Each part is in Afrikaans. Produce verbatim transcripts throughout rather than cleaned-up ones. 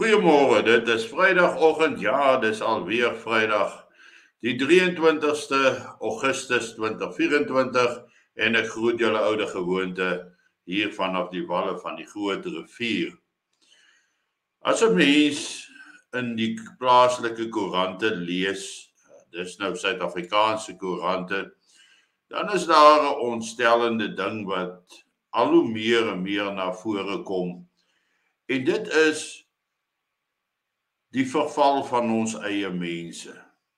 Goeiemôre, dit is Vrydagoggend, ja, dis alweer Vrydag, die drieëntwintigste Augustus tweeduisend vyf-en-twintig en ek groet julle oude gewoonte hier vanaf die walle van die Groot Rivier. As 'n mens in die plaaslike koerante lees, dis nou Suid-Afrikaanse koerante, dan is daar 'n ontstellende ding wat al hoe meer en meer na vore kom. En dit is die verval van ons eie mense.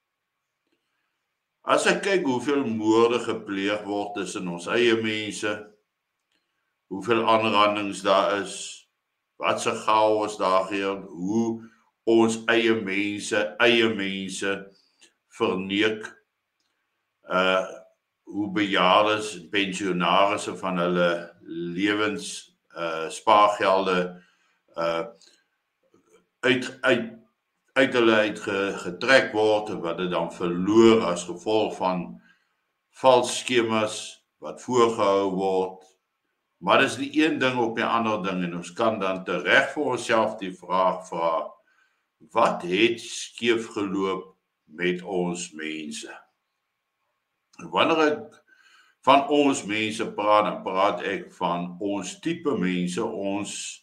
As ek kyk hoeveel moorde gepleeg word tussen ons eie mense, hoeveel aanrandings daar is, wat se chaos daar gee, hoe ons eie mense, eie mense verneek, uh, hoe bejaardes en pensionarisse van hulle lewens uh, spaargelde uh, uit, uit uit hulle uit getrek word en wat dit dan verloor as gevolg van vals skemas wat voorgehou word. Maar dis die een ding op die ander ding en ons kan dan tereg vir onsself die vraag vra, wat het skeef geloop met ons mense? Wanneer ek van ons mense praat, dan praat ek van ons tipe mense, ons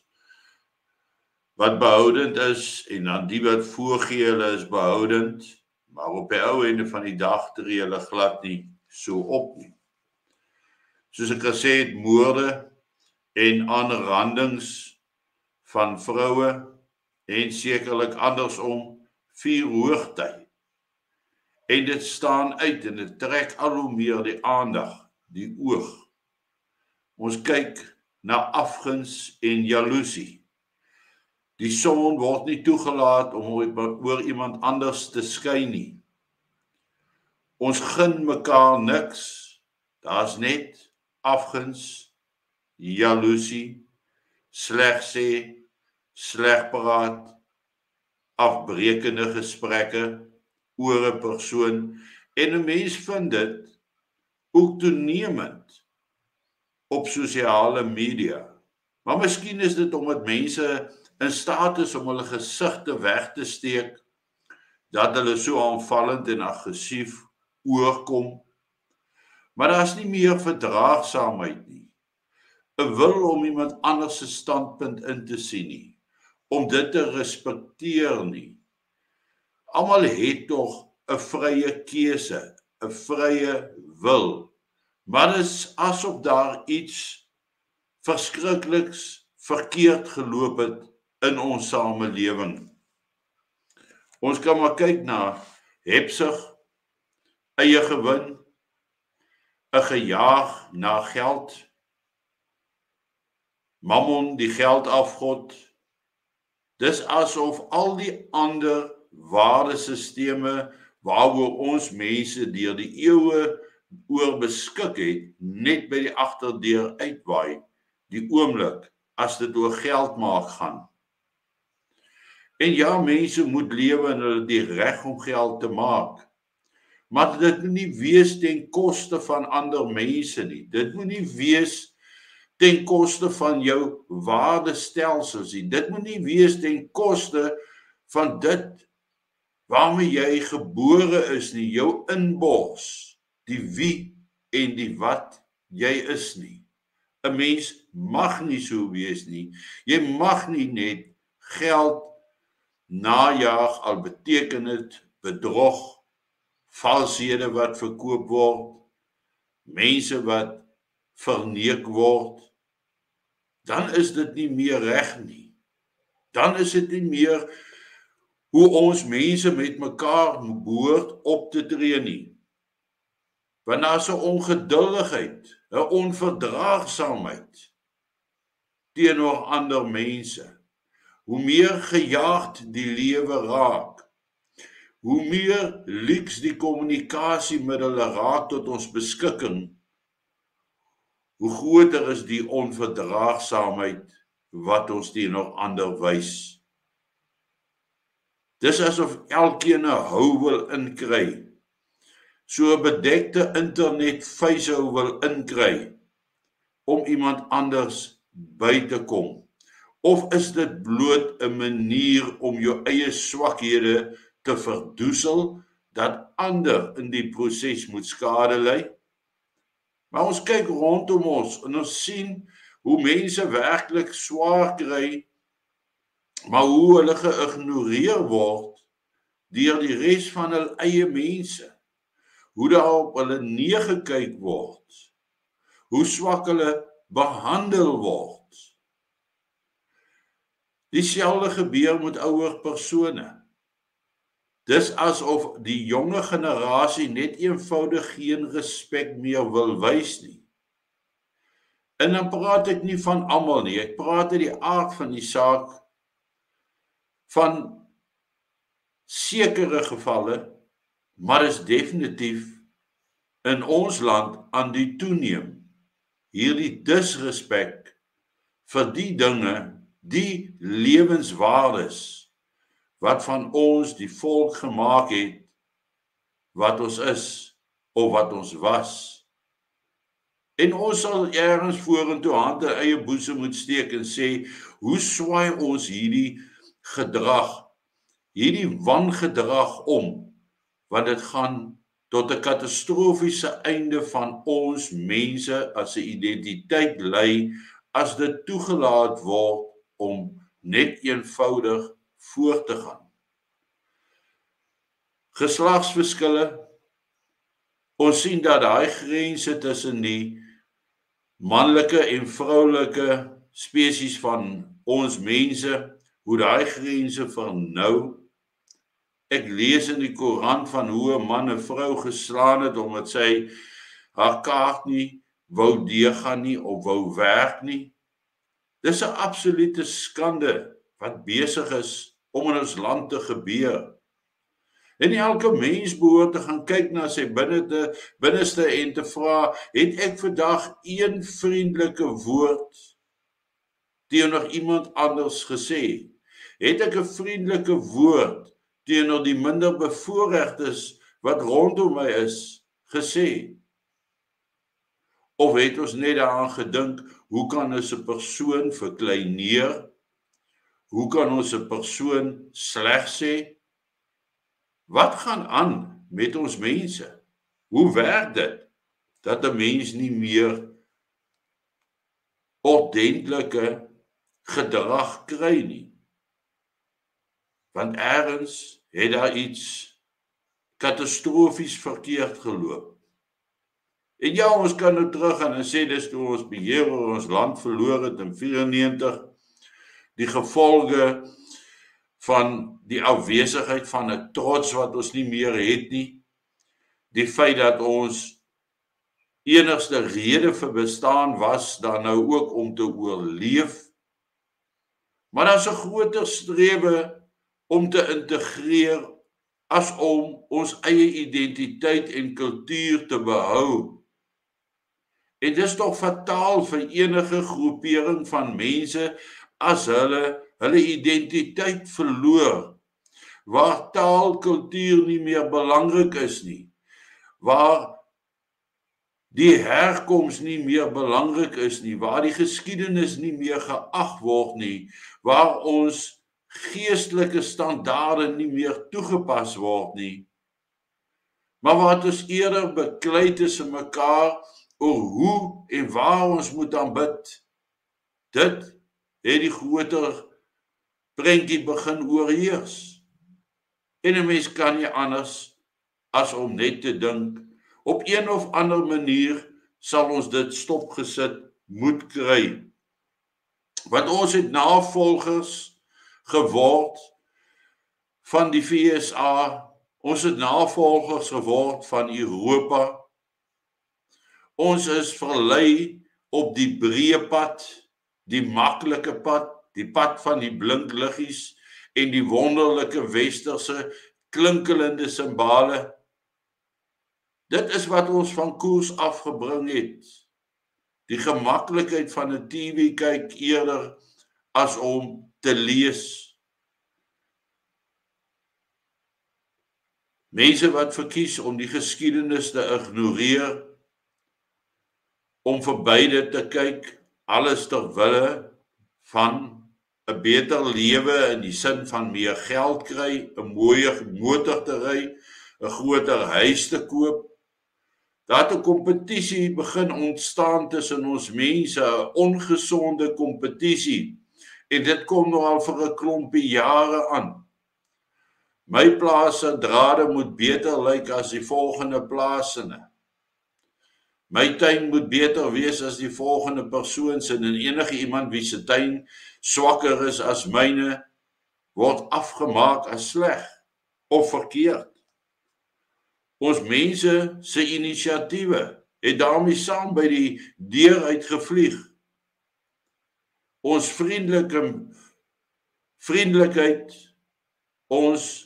wat behoudend is, en dan die wat voorgee hulle is behoudend, maar op die ou einde van die dag tree hulle glad nie so op nie. Soos ek gesê het, moorde en aanrandings van vroue, en sekerlik andersom, vier hoogtyd. En dit staan uit, en dit trek al hoe meer die aandag, die oog. Ons kyk na afguns en jaloesie. Die son word nie toegelaat om oor iemand anders te skyn nie. Ons gun mekaar niks. Daar's net afguns, jaloesie, sleg sê, sleg praat, afbrekende gesprekke oor 'n persoon, en 'n mens vind dit ook toenemend op sosiale media. Maar miskien is dit omdat mense in staat is om hulle gesigte weg te steek, dat hulle so aanvallend en aggressief oorkom. Maar daar is nie meer verdraagsaamheid nie, 'n wil om iemand anders se standpunt in te sien nie, om dit te respekteer nie. Almal het tog 'n vrye keuse, 'n vrye wil, maar dit is asof daar iets verskrikliks verkeerd geloop het in ons samelewing. Ons kan maar kyk na hebsug, eie gewin, 'n gejaag na geld, Mammon, die geldafgod. Dis asof al die ander waardesisteme waaroor ons mense deur die eeue oor beskik het, net by die agterdeur uitwaai, die oomblik as dit oor geld maak gaan. En ja, mense moet lewe en hulle die reg om geld te maak. Maar dit moet nie wees ten koste van ander mense nie. Dit moet nie wees ten koste van jou waardestelsels nie. Dit moet nie wees ten koste van dit waarmee jy gebore is nie, jou inbors, die wie en die wat jy is nie. 'n Mens mag nie so wees nie. Jy mag nie net geld najaag, al beteken dit bedrog, valshede wat verkoop word, mense wat verneek word, dan is dit nie meer reg nie. Dan is dit nie meer hoe ons mense met mekaar behoort op te tree nie. Want daar is 'n ongeduldigheid, 'n onverdraagsaamheid teenoor ander mense. Hoe meer gejaagd die lewe raak, hoe meer luks die kommunikasiemiddele raak tot ons beskikking, hoe groter is die onverdraagsaamheid wat ons teenoor ander wys. Dis asof elkeen 'n hou wil inkry, so 'n bedekte internet vuishou wil inkry, om iemand anders by te kom, Of is dit bloot 'n manier om jou eie swakhede te verdoesel, dat ander in die proses moet skade ly? Maar ons kyk rondom ons en ons sien hoe mense werklik swaar kry, maar hoe hulle geïgnoreer word deur die res van hul eie mense. Hoe daar op hulle neergekyk word. Hoe swak hulle behandel word. Dieselfde gebeur met ouer persone. Dis asof die jonge generasie net eenvoudig geen respek meer wil wys nie. En dan praat ek nie van almal nie, ek praat uit die aard van die saak van sekere gevalle, maar is definitief in ons land aan die toeneem. Hierdie disrespek vir die dinge, die lewenswaardes wat van ons die volk gemaak het, wat ons is of wat ons was. En ons sal ergens vorentoe hand in eie boesem moet steek en sê, hoe swaai ons hierdie gedrag, hierdie wangedrag om, want dit gaan tot 'n katastrofiese einde van ons mense as 'n identiteit lei, as dit toegelaat word om net eenvoudig voort te gaan. Geslagsverskille, ons sien dat daai grense tussen die manlike en vroulike spesies van ons mense, hoe daai grense vernou. Ek lees in die koerant van hoe 'n man 'n vrou geslaan het omdat sy haar kaart nie wou deurgaan nie of wou werk nie. Dis 'n absolute skande wat besig is om in ons land te gebeur. En elke mens behoort te gaan kyk na sy binneste, binneste en te vra, het ek vandag een vriendelike woord teenoor iemand anders gesê? Het ek 'n vriendelike woord teenoor die minder bevoorregtes wat rondom my is gesê? Of het ons net daaraan gedink, hoe kan ons 'n persoon verkleineer? Hoe kan ons 'n persoon sleg sê? Wat gaan aan met ons mense? Hoe werk dit dat 'n mens nie meer ordentlike gedrag kry nie? Want ergens het daar iets katastrofies verkeerd geloop. En ja, ons kan nou terug gaan en sê dis toe ons beheer oor ons land verloor het in vyfennegentig, die gevolge van die afwesigheid van 'n trots wat ons nie meer het nie, die feit dat ons enigste rede vir bestaan was dan nou ook om te oorleef, maar daar's 'n groter strewe om te integreer as om ons eie identiteit en kultuur te behou. En dis tog fataal vir enige groepering van mense as hulle hulle identiteit verloor, waar taal, kultuur nie meer belangrik is nie, waar die herkoms nie meer belangrik is nie, waar die geskiedenis nie meer geag word nie, waar ons geestelike standaarde nie meer toegepas word nie, maar wat ons eerder beklei tussen mekaar oor hoe en waar ons moet aanbid. Dit het die groter prentjie begin oorheers. En 'n mens kan nie anders as om net te dink, op een of ander manier sal ons dit stopgesit moet kry. Want ons het navolgers geword van die V S A, ons het navolgers geword van Europa, ons is verlei op die breë pad, die maklike pad, die pad van die blink liggies en die wonderlike westerse klinkelende simbale. Dit is wat ons van koers afgebring het. Die gemaklikheid van 'n T V kyk eerder as om te lees. Mense wat verkies om die geskiedenis te ignoreer, om verby dit te kyk, alles ter wille van 'n beter lewe in die sin van meer geld kry, 'n mooier motor te ry, 'n groter huis te koop. Daar het 'n kompetisie begin ontstaan tussen ons mense, 'n ongesonde kompetisie. En dit kom nou al vir 'n klompie jare aan. My plaas se drade moet beter lyk as die volgende plaasine. My tuin moet beter wees as die volgende persoon se, en enige iemand wie se tuin swakker is as myne, word afgemaak as sleg of verkeerd. Ons mense se inisiatiewe het daarmee saam by die deur uitgevlieg. Ons vriendelike vriendelikheid, ons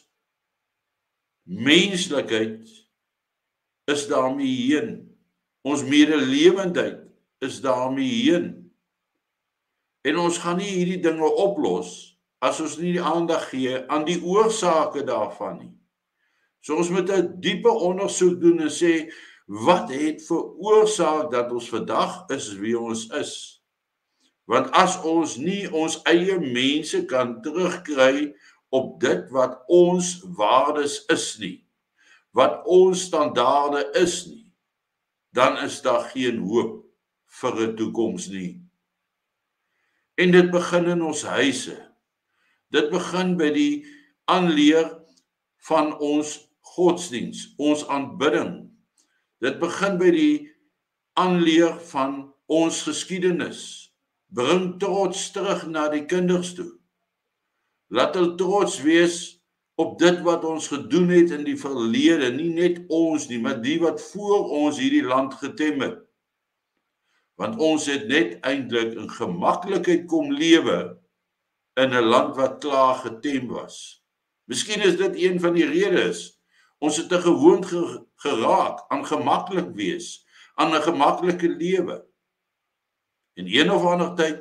menslikheid is daarmee heen. Ons medelewendheid is daarmee heen. En ons gaan nie hierdie dinge oplos as ons nie die aandag gee aan die oorsake daarvan nie. So ons moet 'n diepe ondersoek doen en sê, wat het veroorsaak dat ons vandag is wie ons is? Want as ons nie ons eie mense kan terugkry op dit wat ons waardes is nie, wat ons standaarde is nie, dan is daar geen hoop vir 'n toekoms nie. En dit begin in ons huise. Dit begin by die aanleer van ons godsdiens, ons aanbidding. Dit begin by die aanleer van ons geskiedenis. Bring trots terug na die kinders toe. Laat hulle trots wees op dit wat ons gedoen het in die verlede, nie net ons nie, maar die wat voor ons hierdie land getem het. Want ons het net eintlik in gemaklikheid kom lewe in 'n land wat klaar getem was. Miskien is dit een van die redes. Ons het te gewoond geraak aan gemaklik wees, aan 'n gemaklike lewe. En een of ander tyd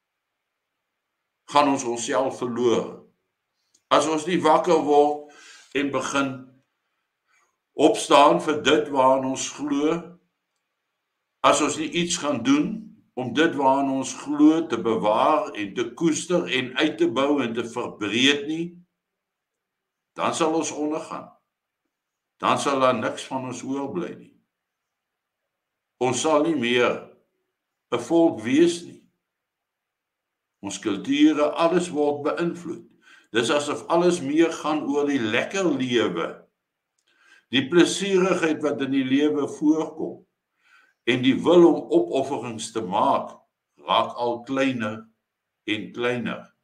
gaan ons onsself verloor. As ons nie wakker word en begin opstaan vir dit waaraan ons glo, as ons nie iets gaan doen om dit waaraan ons glo te bewaar en te koester en uit te bou en te verbreed nie, dan sal ons ondergaan. Dan sal daar niks van ons oorbly nie. Ons sal nie meer 'n volk wees nie. Ons kulture, alles word beïnvloed. Dis asof alles meer gaan oor die lekker lewe, die plesierigheid wat in die lewe voorkom, en die wil om opofferings te maak, raak al kleiner en kleiner.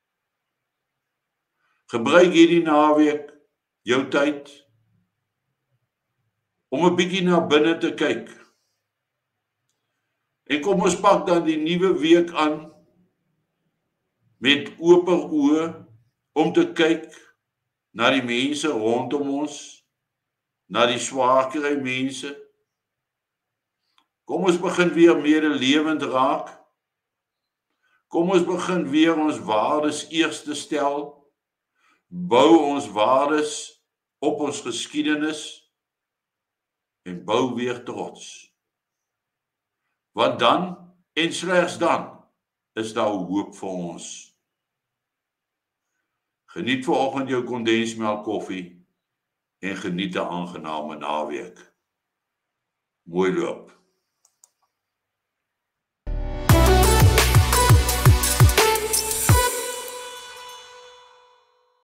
Gebruik hierdie naweek jou tyd om 'n bietjie na binne te kyk. En kom ons pak dan die nuwe week aan met oop oë om te kyk na die mense rondom ons, na die swaarkry mense. Kom ons begin weer medelewend raak. Kom ons begin weer ons waardes eers te stel. Bou ons waardes op ons geskiedenis en bou weer trots. Want dan, en slegs dan, is daar hoop vir ons. Geniet vanoggend jou kondensmelk koffie en geniet 'n aangename naweek. Mooi loop.